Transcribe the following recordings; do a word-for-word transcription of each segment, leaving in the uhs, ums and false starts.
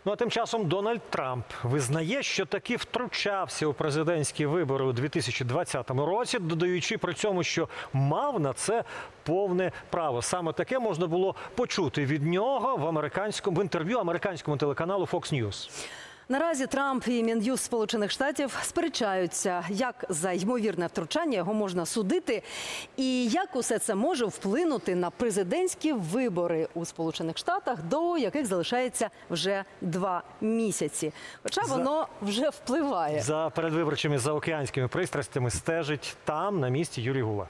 Ну а тим часом Дональд Трамп визнає, що таки втручався у президентські вибори у дві тисячі двадцятому році, додаючи при цьому, що мав на це повне право. Саме таке можна було почути від нього в американському в інтерв'ю американському телеканалу Fox News. Наразі Трамп і Мін'юст Сполучених Штатів сперечаються, як за ймовірне втручання його можна судити і як усе це може вплинути на президентські вибори у Сполучених Штатах, до яких залишається вже два місяці. Хоча За... воно вже впливає. За передвиборчими заокеанськими пристрастями стежить там, на місці, Юрій Гула.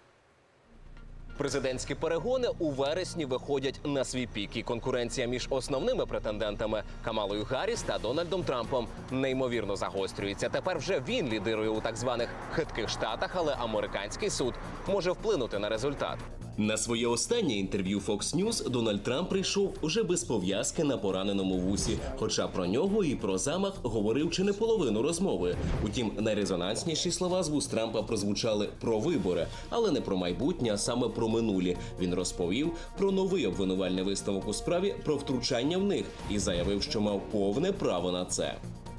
Президентські перегони у вересні виходять на свій пік, і конкуренція між основними претендентами Камалою Гарріс та Дональдом Трампом неймовірно загострюється. Тепер вже він лідирує у так званих хитких штатах, але американський суд може вплинути на результат. На своє останнє інтерв'ю Fox News Дональд Трамп прийшов уже без пов'язки на пораненому вусі. Хоча про нього і про замах говорив чи не половину розмови. Утім, найрезонансніші слова з вуст Трампа прозвучали про вибори, але не про майбутнє, а саме про минулі. Він розповів про новий обвинувальний висновок у справі про втручання в них і заявив, що мав повне право на це.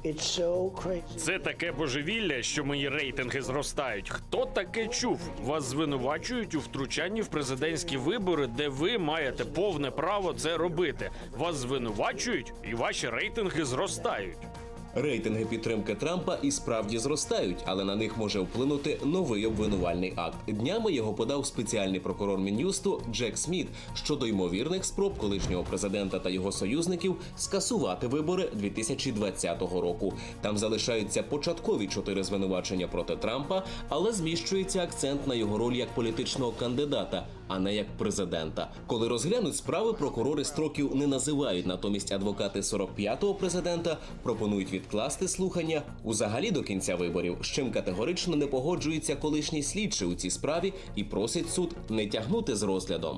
Це таке божевілля, що мої рейтинги зростають. Хто таке чув? Вас звинувачують у втручанні в президентські вибори, де ви маєте повне право це робити. Вас звинувачують, і ваші рейтинги зростають. Рейтинги підтримки Трампа і справді зростають, але на них може вплинути новий обвинувальний акт. Днями його подав спеціальний прокурор Мін'юсту Джек Сміт щодо ймовірних спроб колишнього президента та його союзників скасувати вибори дві тисячі двадцятого року. Там залишаються початкові чотири звинувачення проти Трампа, але зміщується акцент на його роль як політичного кандидата, а не як президента. Коли розглянуть справи, прокурори строків не називають, натомість адвокати сорок п'ятого президента пропонують відкласти слухання узагалі до кінця виборів, з чим категорично не погоджується колишній слідчий у цій справі і просить суд не тягнути з розглядом.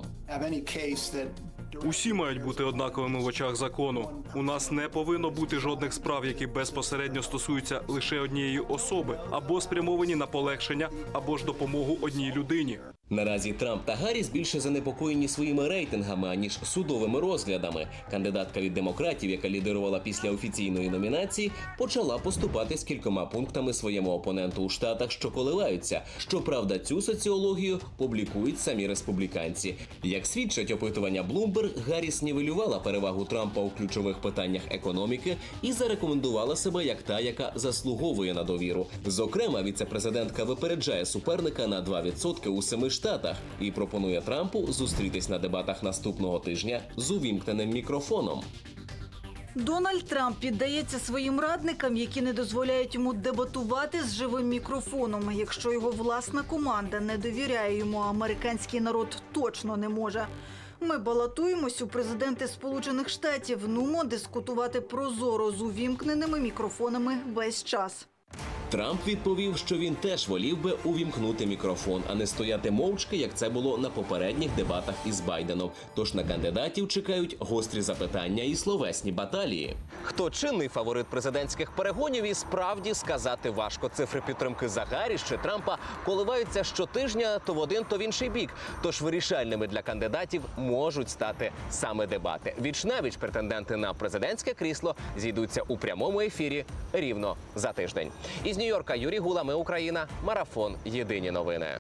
Усі мають бути однаковими в очах закону. У нас не повинно бути жодних справ, які безпосередньо стосуються лише однієї особи, або спрямовані на полегшення, або ж допомогу одній людині. Наразі Трамп та Гарріс більше занепокоєні своїми рейтингами, аніж судовими розглядами. Кандидатка від демократів, яка лідирувала після офіційної номінації, почала поступати з кількома пунктами своєму опоненту у штатах, що коливаються. Щоправда, цю соціологію публікують самі республіканці. Як свідчать опитування Bloomberg, Гарріс нівелювала перевагу Трампа у ключових питаннях економіки і зарекомендувала себе як та, яка заслуговує на довіру. Зокрема, віце-президентка випереджає суперника на два відсотки у семи штатах і пропонує Трампу зустрітись на дебатах наступного тижня з увімкненим мікрофоном. Дональд Трамп піддається своїм радникам, які не дозволяють йому дебатувати з живим мікрофоном. Якщо його власна команда не довіряє йому, американський народ точно не може. Ми балотуємось у президенти Сполучених Штатів. Нумо дискутувати прозоро з увімкненими мікрофонами весь час. Трамп відповів, що він теж волів би увімкнути мікрофон, а не стояти мовчки, як це було на попередніх дебатах із Байденом. Тож на кандидатів чекають гострі запитання і словесні баталії. Хто чинний фаворит президентських перегонів, і справді сказати важко. Цифри підтримки за Гарріс чи Трампа коливаються щотижня то в один, то в інший бік. Тож вирішальними для кандидатів можуть стати саме дебати. Віч-навіч претенденти на президентське крісло зійдуться у прямому ефірі рівно за тиждень. Із Нью-Йорка Юрій Гула, ми Україна, Марафон, Єдині новини.